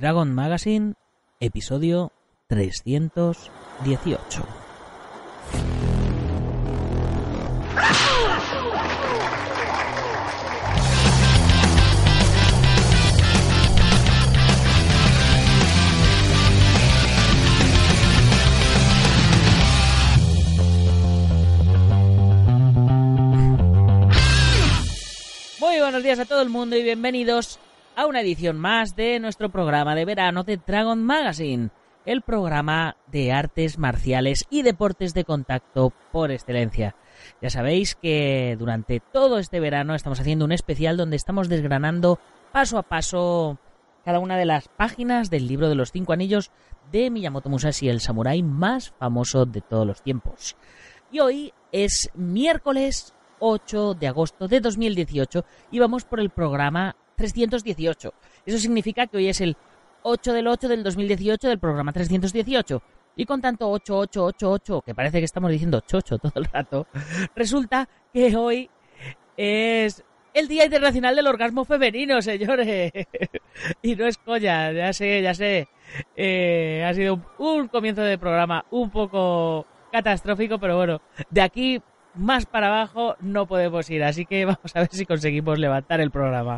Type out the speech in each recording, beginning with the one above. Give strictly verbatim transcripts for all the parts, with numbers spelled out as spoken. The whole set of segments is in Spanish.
Dragon Magazine, episodio trescientos dieciocho. Muy buenos días a todo el mundo y bienvenidos a una edición más de nuestro programa de verano de Dragon Magazine, el programa de artes marciales y deportes de contacto por excelencia. Ya sabéis que durante todo este verano estamos haciendo un especial donde estamos desgranando paso a paso cada una de las páginas del libro de los cinco anillos de Miyamoto Musashi, el samurái más famoso de todos los tiempos. Y hoy es miércoles ocho de agosto de dos mil dieciocho y vamos por el programa trescientos dieciocho. Eso significa que hoy es el ocho del ocho del dos mil dieciocho del programa trescientos dieciocho. Y con tanto ocho, ocho, ocho, ocho, que parece que estamos diciendo chocho todo el rato, resulta que hoy es el Día Internacional del Orgasmo Femenino, señores. Y no es coña, ya sé, ya sé. Eh, ha sido un, un comienzo de programa un poco catastrófico, pero bueno, de aquí más para abajo no podemos ir, así que vamos a ver si conseguimos levantar el programa.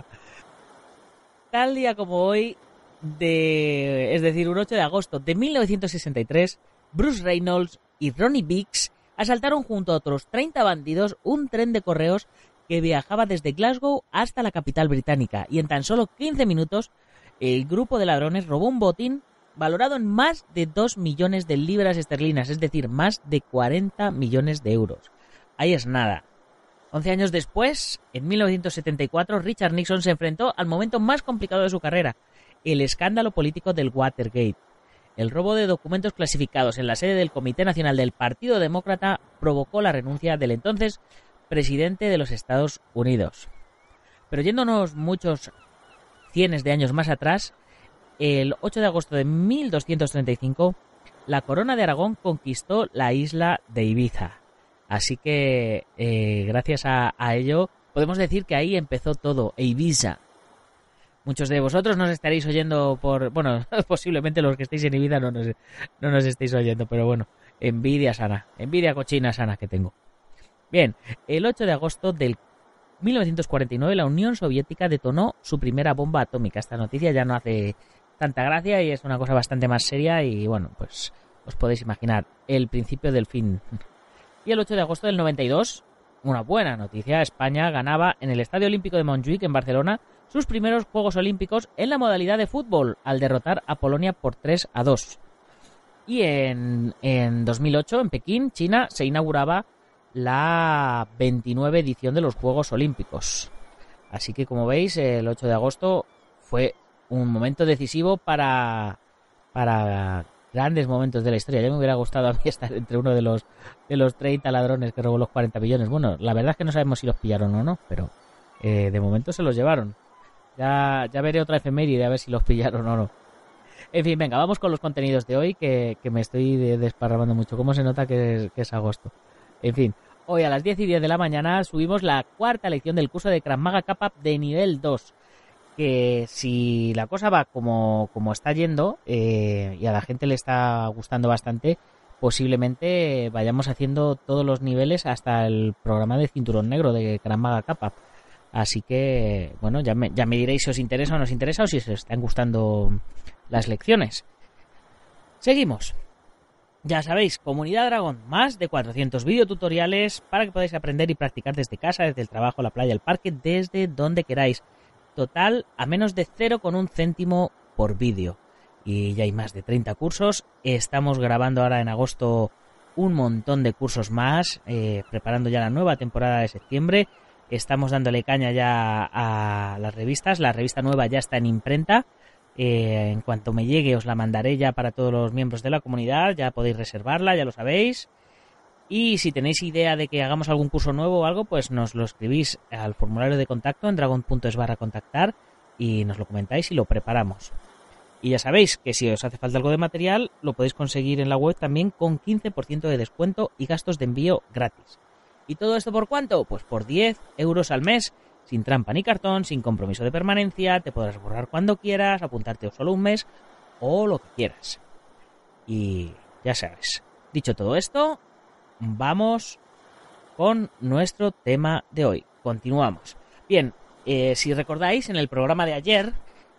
Tal día como hoy, de, es decir, un ocho de agosto de mil novecientos sesenta y tres, Bruce Reynolds y Ronnie Biggs asaltaron junto a otros treinta bandidos un tren de correos que viajaba desde Glasgow hasta la capital británica, y en tan solo quince minutos el grupo de ladrones robó un botín valorado en más de dos millones de libras esterlinas, es decir, más de cuarenta millones de euros. Ahí es nada. Once años después, en mil novecientos setenta y cuatro, Richard Nixon se enfrentó al momento más complicado de su carrera, el escándalo político del Watergate. El robo de documentos clasificados en la sede del Comité Nacional del Partido Demócrata provocó la renuncia del entonces presidente de los Estados Unidos. Pero yéndonos muchos cienes de años más atrás, el ocho de agosto de mil doscientos treinta y cinco, la Corona de Aragón conquistó la isla de Ibiza. Así que, eh, gracias a, a ello, podemos decir que ahí empezó todo, Ibiza. Muchos de vosotros nos estaréis oyendo por... Bueno, posiblemente los que estéis en Ibiza no nos, no nos estéis oyendo, pero bueno, envidia sana, envidia cochina sana que tengo. Bien, el ocho de agosto del mil novecientos cuarenta y nueve la Unión Soviética detonó su primera bomba atómica. Esta noticia ya no hace tanta gracia y es una cosa bastante más seria y, bueno, pues os podéis imaginar el principio del fin. Y el ocho de agosto del noventa y dos, una buena noticia, España ganaba en el Estadio Olímpico de Montjuïc, en Barcelona, sus primeros Juegos Olímpicos en la modalidad de fútbol, al derrotar a Polonia por tres a dos. Y en, en dos mil ocho, en Pekín, China, se inauguraba la veintinueve edición de los Juegos Olímpicos. Así que, como veis, el ocho de agosto fue un momento decisivo para... para grandes momentos de la historia. Ya me hubiera gustado a mí estar entre uno de los de los treinta ladrones que robó los cuarenta millones. Bueno, la verdad es que no sabemos si los pillaron o no, pero eh, de momento se los llevaron. Ya, ya veré otra efeméride a ver si los pillaron o no. En fin, venga, vamos con los contenidos de hoy, que, que me estoy desparramando mucho. ¿Cómo se nota que es, que es agosto? En fin, hoy a las diez y diez de la mañana subimos la cuarta lección del curso de Krav Maga Kappa de nivel dos. Que si la cosa va como, como está yendo eh, y a la gente le está gustando bastante, posiblemente vayamos haciendo todos los niveles hasta el programa de Cinturón Negro de Krav Maga Kappa. Así que, bueno, ya me, ya me diréis si os interesa o no os interesa o si os están gustando las lecciones. Seguimos. Ya sabéis, Comunidad Dragón, más de cuatrocientos videotutoriales para que podáis aprender y practicar desde casa, desde el trabajo, la playa, el parque, desde donde queráis. Total a menos de cero coma uno céntimo por vídeo. Y ya hay más de treinta cursos. Estamos grabando ahora en agosto un montón de cursos más, eh, preparando ya la nueva temporada de septiembre. Estamos dándole caña ya a las revistas. La revista nueva ya está en imprenta. Eh, en cuanto me llegue os la mandaré ya para todos los miembros de la comunidad. Ya podéis reservarla, ya lo sabéis. Y si tenéis idea de que hagamos algún curso nuevo o algo, pues nos lo escribís al formulario de contacto en dragon punto es barra contactar y nos lo comentáis y lo preparamos. Y ya sabéis que si os hace falta algo de material, lo podéis conseguir en la web también con quince por ciento de descuento y gastos de envío gratis. ¿Y todo esto por cuánto? Pues por diez euros al mes, sin trampa ni cartón, sin compromiso de permanencia, te podrás borrar cuando quieras, apuntarte solo un mes o lo que quieras. Y ya sabes, dicho todo esto, vamos con nuestro tema de hoy. Continuamos. Bien, eh, si recordáis, en el programa de ayer,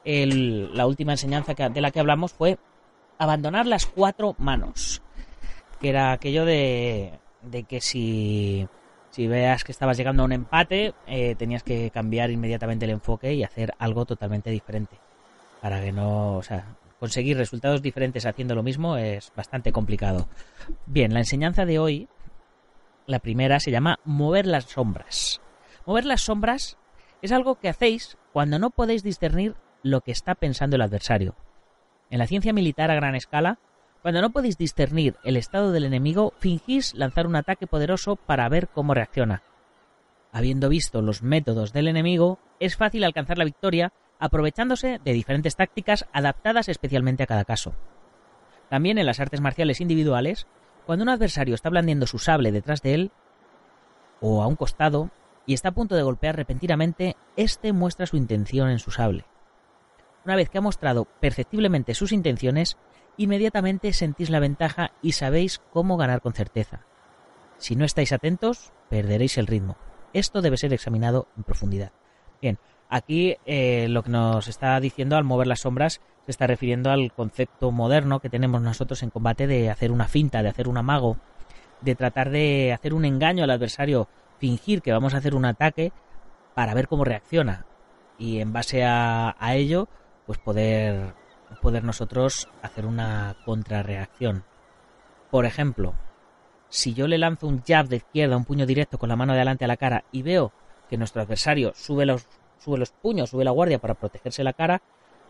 el, la última enseñanza que, de la que hablamos fue abandonar las cuatro manos. Que era aquello de, de que si, si veas que estabas llegando a un empate, eh, tenías que cambiar inmediatamente el enfoque y hacer algo totalmente diferente. Para que no... O sea, conseguir resultados diferentes haciendo lo mismo es bastante complicado. Bien, la enseñanza de hoy, la primera, se llama mover las sombras. Mover las sombras es algo que hacéis cuando no podéis discernir lo que está pensando el adversario. En la ciencia militar a gran escala, cuando no podéis discernir el estado del enemigo, fingís lanzar un ataque poderoso para ver cómo reacciona. Habiendo visto los métodos del enemigo, es fácil alcanzar la victoria aprovechándose de diferentes tácticas adaptadas especialmente a cada caso. También en las artes marciales individuales, cuando un adversario está blandiendo su sable detrás de él o a un costado y está a punto de golpear repentinamente, éste muestra su intención en su sable. Una vez que ha mostrado perceptiblemente sus intenciones, inmediatamente sentís la ventaja y sabéis cómo ganar con certeza. Si no estáis atentos, perderéis el ritmo. Esto debe ser examinado en profundidad. Bien, aquí eh, lo que nos está diciendo al mover las sombras se está refiriendo al concepto moderno que tenemos nosotros en combate de hacer una finta, de hacer un amago, de tratar de hacer un engaño al adversario, fingir que vamos a hacer un ataque para ver cómo reacciona y en base a, a ello pues poder, poder nosotros hacer una contrarreacción. Por ejemplo, si yo le lanzo un jab de izquierda, un puño directo con la mano de adelante a la cara y veo que nuestro adversario sube los, sube los puños, sube la guardia para protegerse la cara,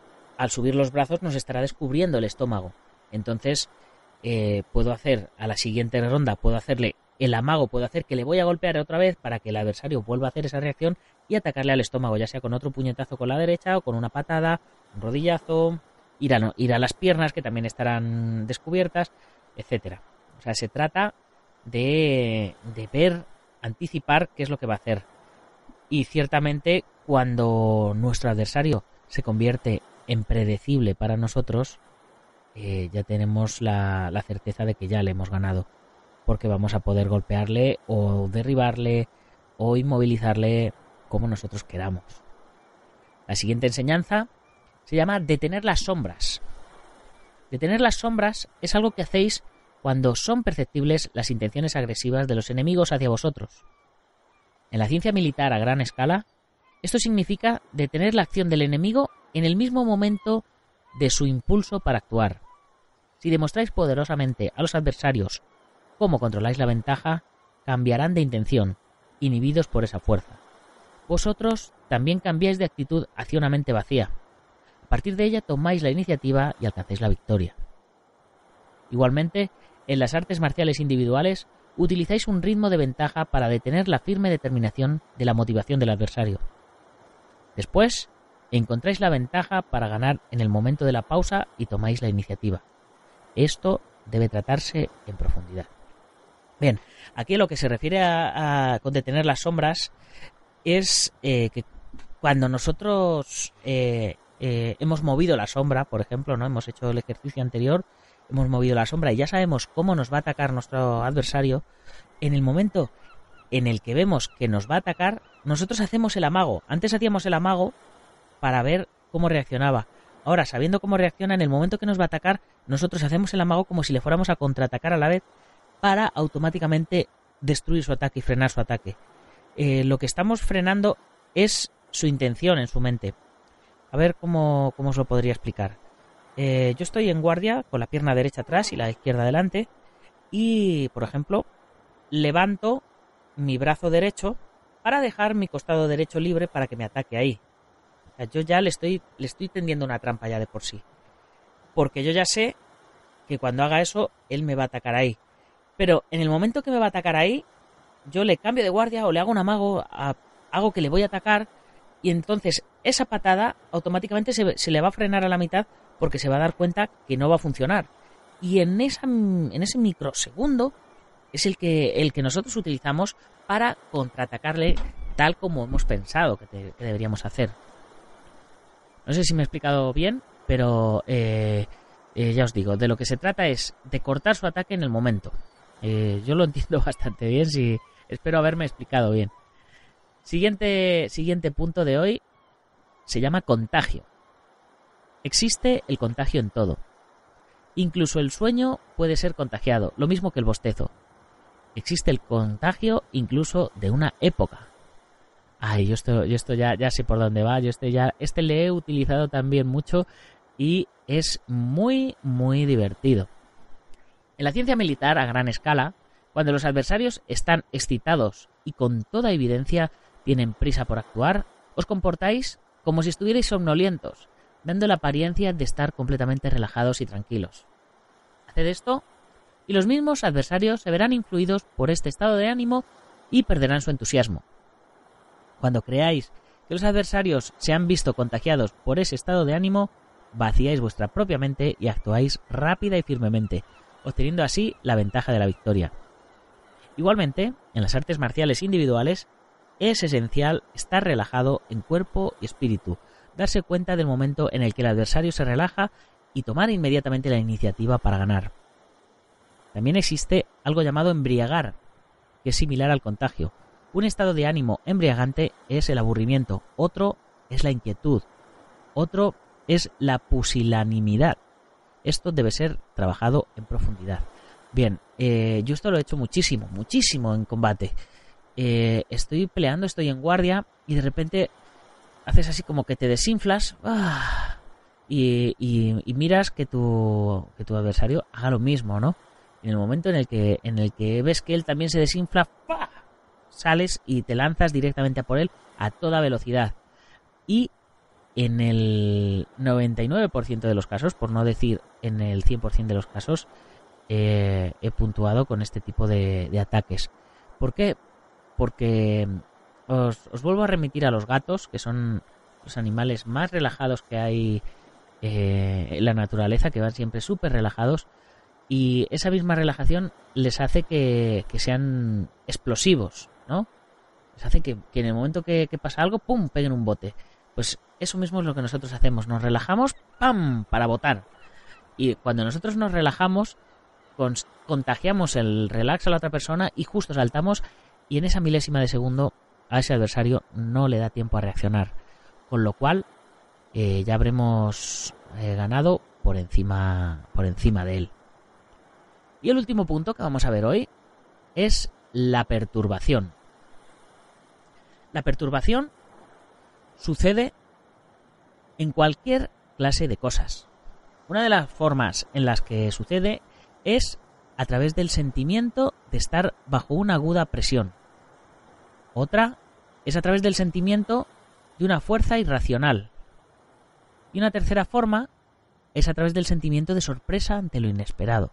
al subir los brazos nos estará descubriendo el estómago. Entonces eh, puedo hacer a la siguiente ronda, puedo hacerle el amago, puedo hacer que le voy a golpear otra vez para que el adversario vuelva a hacer esa reacción y atacarle al estómago, ya sea con otro puñetazo con la derecha o con una patada, un rodillazo, ir a, no, ir a las piernas que también estarán descubiertas, etcétera. O sea, se trata de, de ver, anticipar qué es lo que va a hacer. Y ciertamente cuando nuestro adversario se convierte en predecible para nosotros, eh, ya tenemos la, la certeza de que ya le hemos ganado, porque vamos a poder golpearle o derribarle o inmovilizarle como nosotros queramos. La siguiente enseñanza se llama detener las sombras. Detener las sombras es algo que hacéis cuando son perceptibles las intenciones agresivas de los enemigos hacia vosotros. En la ciencia militar a gran escala, esto significa detener la acción del enemigo en el mismo momento de su impulso para actuar. Si demostráis poderosamente a los adversarios cómo controláis la ventaja, cambiarán de intención, inhibidos por esa fuerza. Vosotros también cambiáis de actitud hacia una mente vacía. A partir de ella tomáis la iniciativa y alcancéis la victoria. Igualmente, en las artes marciales individuales, utilizáis un ritmo de ventaja para detener la firme determinación de la motivación del adversario. Después, encontráis la ventaja para ganar en el momento de la pausa y tomáis la iniciativa. Esto debe tratarse en profundidad. Bien, aquí lo que se refiere a, a con detener las sombras es eh, que cuando nosotros eh, eh, hemos movido la sombra, por ejemplo, no hemos hecho el ejercicio anterior, hemos movido la sombra y ya sabemos cómo nos va a atacar nuestro adversario, en el momento en el que vemos que nos va a atacar, nosotros hacemos el amago. Antes hacíamos el amago para ver cómo reaccionaba. Ahora, sabiendo cómo reacciona, en el momento que nos va a atacar, nosotros hacemos el amago como si le fuéramos a contraatacar a la vez para automáticamente destruir su ataque y frenar su ataque. Eh, lo que estamos frenando es su intención en su mente. A ver cómo, cómo os lo podría explicar. Eh, yo estoy en guardia con la pierna derecha atrás y la izquierda delante y, por ejemplo, levanto mi brazo derecho para dejar mi costado derecho libre para que me ataque ahí. O sea, yo ya le estoy, le estoy tendiendo una trampa ya de por sí. Porque yo ya sé que cuando haga eso, él me va a atacar ahí. Pero en el momento que me va a atacar ahí, yo le cambio de guardia o le hago un amago, a, hago que le voy a atacar y entonces esa patada automáticamente se, se le va a frenar a la mitad porque se va a dar cuenta que no va a funcionar. Y en, esa, en ese microsegundo es el que, el que nosotros utilizamos para contraatacarle tal como hemos pensado que, te, que deberíamos hacer. No sé si me he explicado bien, pero eh, eh, ya os digo, de lo que se trata es de cortar su ataque en el momento. Eh, yo lo entiendo bastante bien, si, espero haberme explicado bien. Siguiente, siguiente punto de hoy se llama contagio. Existe el contagio en todo. Incluso el sueño puede ser contagiado, lo mismo que el bostezo. Existe el contagio incluso de una época. Ay, yo esto, yo esto ya, ya sé por dónde va. Yo este ya, este le he utilizado también mucho y es muy, muy divertido. En la ciencia militar a gran escala, cuando los adversarios están excitados y con toda evidencia tienen prisa por actuar, os comportáis como si estuvierais somnolientos, dando la apariencia de estar completamente relajados y tranquilos. Haced esto y los mismos adversarios se verán influidos por este estado de ánimo y perderán su entusiasmo. Cuando creáis que los adversarios se han visto contagiados por ese estado de ánimo, vaciáis vuestra propia mente y actuáis rápida y firmemente, obteniendo así la ventaja de la victoria. Igualmente, en las artes marciales individuales, es esencial estar relajado en cuerpo y espíritu, darse cuenta del momento en el que el adversario se relaja y tomar inmediatamente la iniciativa para ganar. También existe algo llamado embriagar, que es similar al contagio. Un estado de ánimo embriagante es el aburrimiento, otro es la inquietud, otro es la pusilanimidad. Esto debe ser trabajado en profundidad. Bien, eh, yo esto lo he hecho muchísimo, muchísimo en combate. Eh, estoy peleando, estoy en guardia y de repente haces así como que te desinflas ¡ah! y, y, y miras que tu, que tu adversario haga lo mismo, ¿no? En el momento en el que, en el que ves que él también se desinfla, ¡pah! Sales y te lanzas directamente a por él a toda velocidad. Y en el noventa y nueve por ciento de los casos, por no decir en el cien por ciento de los casos, eh, he puntuado con este tipo de, de ataques. ¿Por qué? Porque os, os vuelvo a remitir a los gatos, que son los animales más relajados que hay eh, en la naturaleza, que van siempre súper relajados. Y esa misma relajación les hace que, que sean explosivos, ¿no? Les hace que, que en el momento que, que pasa algo, ¡pum!, peguen un bote. Pues eso mismo es lo que nosotros hacemos. Nos relajamos, ¡pam!, para botar. Y cuando nosotros nos relajamos, cons- contagiamos el relax a la otra persona y justo saltamos y en esa milésima de segundo a ese adversario no le da tiempo a reaccionar. Con lo cual eh, ya habremos eh, ganado por encima, por encima de él. Y el último punto que vamos a ver hoy es la perturbación. La perturbación sucede en cualquier clase de cosas. Una de las formas en las que sucede es a través del sentimiento de estar bajo una aguda presión. Otra es a través del sentimiento de una fuerza irracional. Y una tercera forma es a través del sentimiento de sorpresa ante lo inesperado.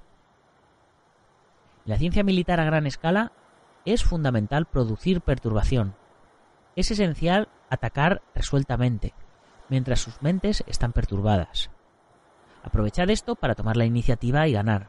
En la ciencia militar a gran escala es fundamental producir perturbación. Es esencial atacar resueltamente, mientras sus mentes están perturbadas. Aprovechad esto para tomar la iniciativa y ganar.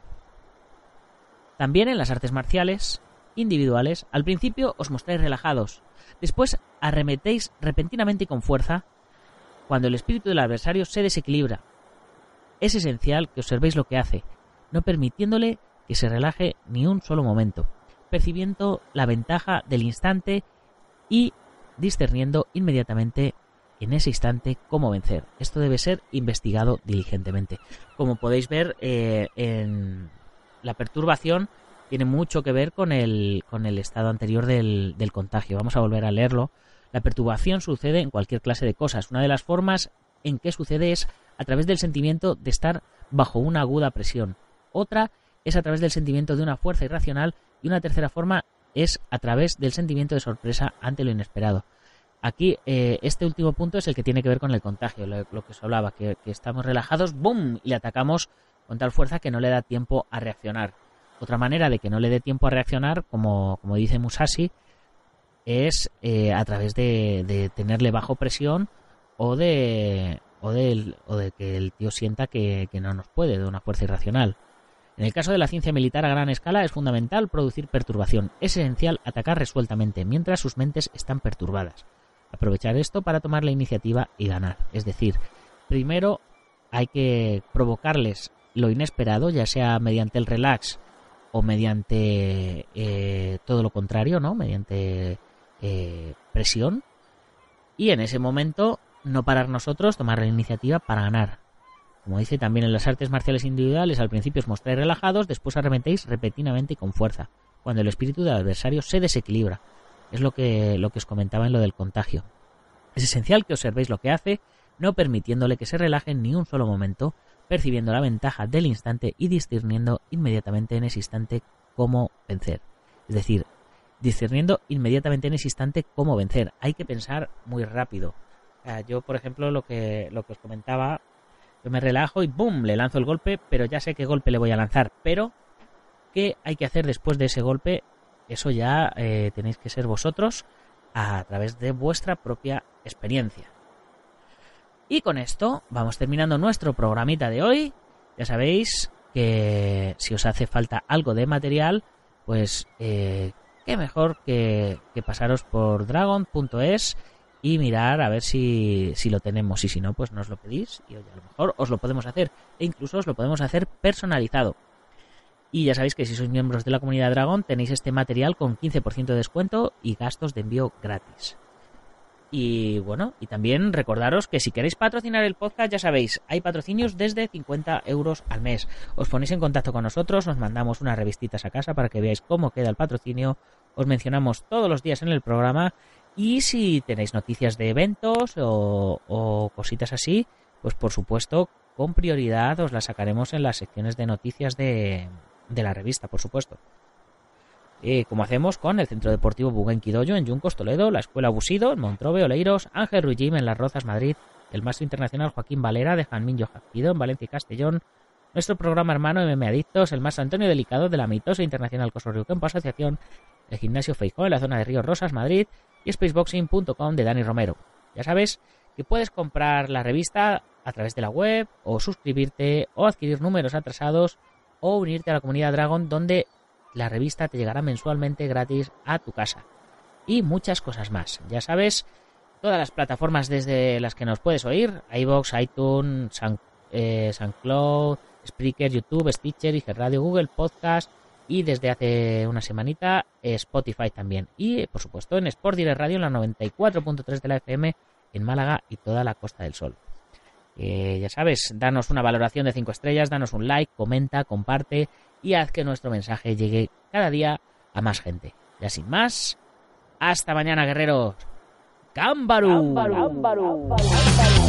También en las artes marciales individuales, al principio os mostráis relajados, después arremetéis repentinamente y con fuerza cuando el espíritu del adversario se desequilibra. Es esencial que observéis lo que hace, no permitiéndole que se relaje ni un solo momento, percibiendo la ventaja del instante y discerniendo inmediatamente en ese instante cómo vencer. Esto debe ser investigado diligentemente. Como podéis ver, eh, en la perturbación tiene mucho que ver con el, con el estado anterior del, del contagio. Vamos a volver a leerlo. La perturbación sucede en cualquier clase de cosas. Una de las formas en que sucede es a través del sentimiento de estar bajo una aguda presión. Otra es a través del sentimiento de una fuerza irracional y una tercera forma es a través del sentimiento de sorpresa ante lo inesperado. Aquí eh, este último punto es el que tiene que ver con el contagio, lo, lo que os hablaba, que, que estamos relajados, ¡bum!, y le atacamos con tal fuerza que no le da tiempo a reaccionar. Otra manera de que no le dé tiempo a reaccionar, como, como dice Musashi, es eh, a través de, de tenerle bajo presión o de, o, de, o de que el tío sienta que, que no nos puede, de una fuerza irracional. En el caso de la ciencia militar a gran escala es fundamental producir perturbación. Es esencial atacar resueltamente mientras sus mentes están perturbadas. Aprovechar esto para tomar la iniciativa y ganar. Es decir, primero hay que provocarles lo inesperado, ya sea mediante el relax o mediante eh, todo lo contrario, ¿no? Mediante eh, presión. Y en ese momento no parar nosotros, tomar la iniciativa para ganar. Como dice también en las artes marciales individuales, al principio os mostráis relajados, después arremetéis repentinamente y con fuerza, cuando el espíritu del adversario se desequilibra. Es lo que, lo que os comentaba en lo del contagio. Es esencial que observéis lo que hace, no permitiéndole que se relaje ni un solo momento, percibiendo la ventaja del instante y discerniendo inmediatamente en ese instante cómo vencer. Es decir, discerniendo inmediatamente en ese instante cómo vencer. Hay que pensar muy rápido. Uh, yo, por ejemplo, lo que, lo que os comentaba, yo me relajo y ¡bum!, le lanzo el golpe, pero ya sé qué golpe le voy a lanzar. Pero, ¿qué hay que hacer después de ese golpe? Eso ya eh, tenéis que ser vosotros a través de vuestra propia experiencia. Y con esto vamos terminando nuestro programita de hoy. Ya sabéis que si os hace falta algo de material, pues eh, qué mejor que, que pasaros por dragon punto es y mirar a ver si, si lo tenemos. Y si no, pues nos lo pedís y oye, a lo mejor os lo podemos hacer. E incluso os lo podemos hacer personalizado. Y ya sabéis que si sois miembros de la comunidad Dragon tenéis este material con quince por ciento de descuento y gastos de envío gratis. Y bueno, y también recordaros que si queréis patrocinar el podcast, ya sabéis, hay patrocinios desde cincuenta euros al mes. Os ponéis en contacto con nosotros, os mandamos unas revistitas a casa para que veáis cómo queda el patrocinio, os mencionamos todos los días en el programa y si tenéis noticias de eventos o, o cositas así, pues por supuesto, con prioridad os las sacaremos en las secciones de noticias de, de la revista, por supuesto. Eh, como hacemos con el Centro Deportivo Buguenqui Dojo en Yuncos, Toledo, la Escuela Busido en Montrobe, Oleiros, Ángel Ruiz Gym en Las Rozas, Madrid, el Maestro Internacional Joaquín Valera de Janmin Yojaquido en Valencia y Castellón, nuestro programa hermano M M Adictos, el Maestro Antonio Delicado de la Mitosa Internacional Cosorrio Campo Asociación, el Gimnasio Feijó en la zona de Ríos Rosas, Madrid y spaceboxing punto com de Dani Romero. Ya sabes que puedes comprar la revista a través de la web o suscribirte o adquirir números atrasados o unirte a la comunidad Dragon donde la revista te llegará mensualmente gratis a tu casa. Y muchas cosas más. Ya sabes, todas las plataformas desde las que nos puedes oír, iVoox, iTunes, San, eh, SoundCloud, Spreaker, YouTube, Stitcher, I G Radio, Google Podcast y desde hace una semanita Spotify también. Y por supuesto en Sport Direct Radio en la noventa y cuatro punto tres de la F M en Málaga y toda la Costa del Sol. Eh, ya sabes, danos una valoración de cinco estrellas, danos un like, comenta, comparte y haz que nuestro mensaje llegue cada día a más gente. Ya sin más, hasta mañana, guerreros. ¡Gámbaru! ¡Gámbaru! ¡Gámbaru!